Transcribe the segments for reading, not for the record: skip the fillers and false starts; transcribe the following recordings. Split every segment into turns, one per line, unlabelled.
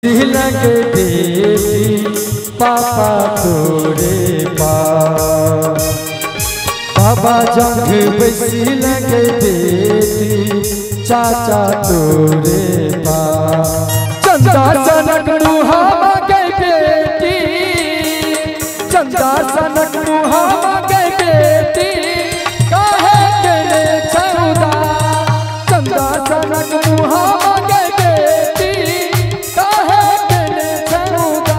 लगे बेटी पापा तोरे पास, बाबा जंग बैसी लगे बेटी चाचा तोरे पास। चंदा सनक मुहावा गई बेटी, चंदा सनक मुहावा गई बेटी काहे के ने छौदा। चंदा सनक मुहावा गई बेटी काहे के ने छौदा।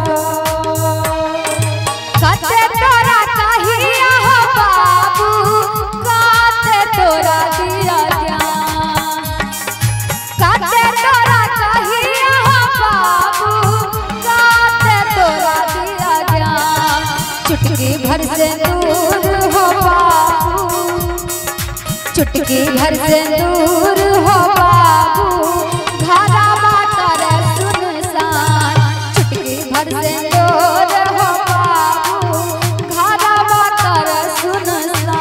काते तोरा चाहिए हो बाबू, काते तोरा दिया ज्ञान। काते तोरा चाहिए हो बाबू, काते तोरा दिया ज्ञान। चुटकी भर से दूर हो बाबू, चुटकी भर से दूर हो बाबू, घरा बाटर सुनसान। चुटकी भर से दूर हो बाबू, घरा बाटर सुनसान।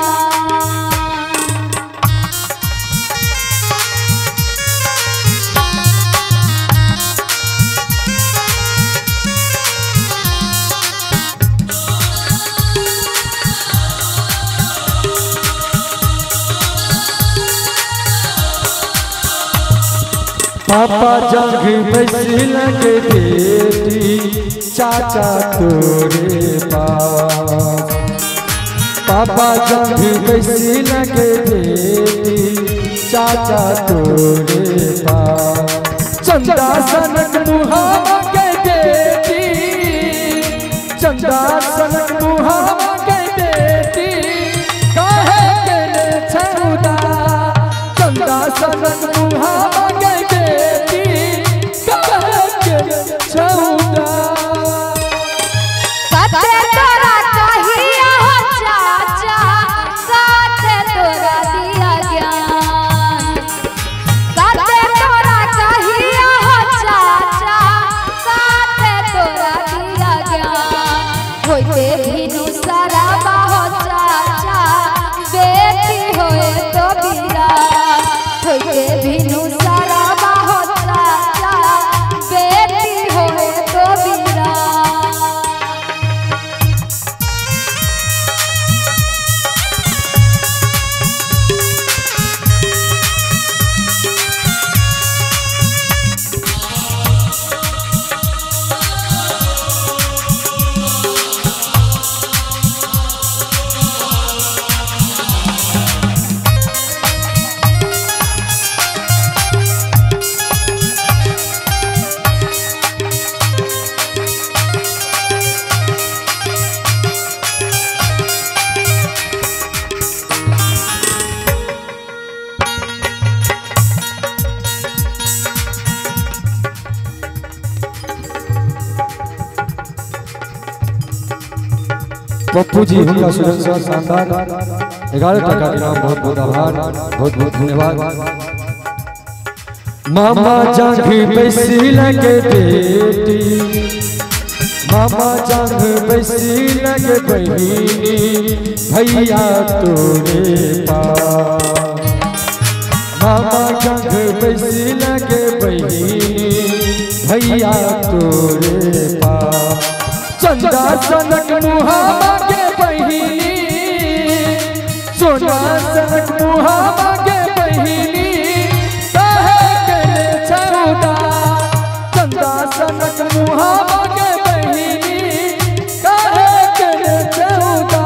पापा जंग बैसी लगे बेटी चाचा तोरे पास, पापा जंग बैसी लगे बेटी चाचा तोरे पास। चंदा सनक मुहावा के बेटी, चंदा सनक मुहावा के बेटी काहे के ने छौदा। चंदा सनक मुहावा
काते तोरा चाहिए हो चाचा, काते तोरा दिया ज्ञान। काते तोरा चाहिए हो चाचा, काते तोरा दिया ज्ञान। होते भिनु सराबा हो चाचा, बेटी होए तो बीरा। होते भिनु सराबा हो चाचा, बेटी होए तो बीरा।
पप्पू जी उनका सुरक्षा शानदार 11 टका इनाम, बहुत बहुत आभार, बहुत बहुत धन्यवाद। मामा जंग बैसी लगे बेटी, मामा जंग बैसी लगे बहिनी भैया तोरे पास। मामा जंग बैसी लगे बहिनी भैया तोरे पास। चंदा सनक मुहावा के बहिनी, सोना सनक मुहावा के बहिनी काहे के ने छौदा। चंदा सनक मुहावा के बहिनी काहे के ने छौदा।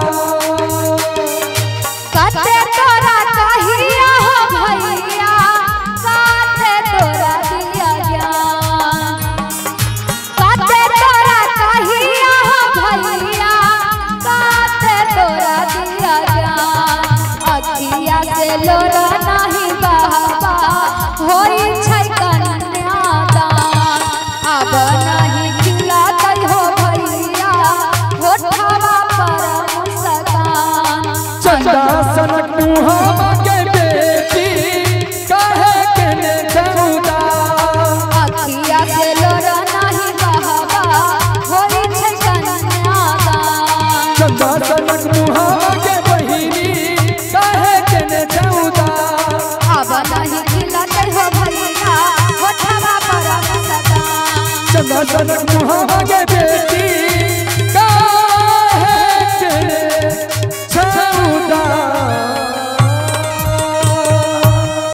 काते तोरा चाहिए हो भैया, काते तोरा दिया ज्ञान। काते तोरा चाहिए हो भैया, काते तोरा दिया ज्ञान। अखिया से लोरा नहीं बहावा, होई छै कन्यादान। अब नहीं खिला कई हो भैया, होठवा पर मुस्कान।
चंदा सनक मुहावा के बेटी काहे के ने छौदा।
अखिया से लोरा नहीं बहावा, होई छै कन्यादान।
चंदा सनक मुहावा के बहिनी काहे के ने छौदा।
अब नहीं खिला कई हो भैया, होठवा पर मुस्कान।
चंदा सुना जनक मुहावा के बेटी